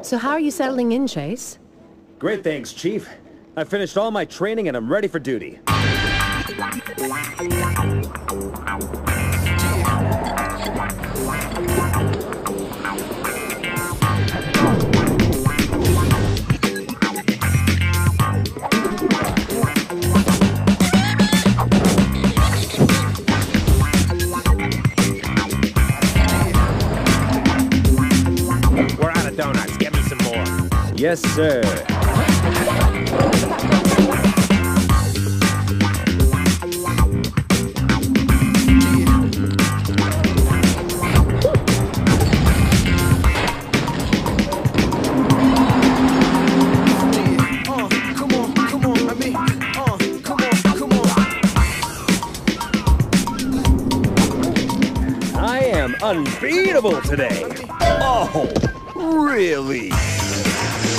So how are you settling in, Chase? Great, thanks, Chief. I finished all my training and I'm ready for duty. We're out of donuts. Get me some more. Yes, sir. I am unbeatable today. Oh, really?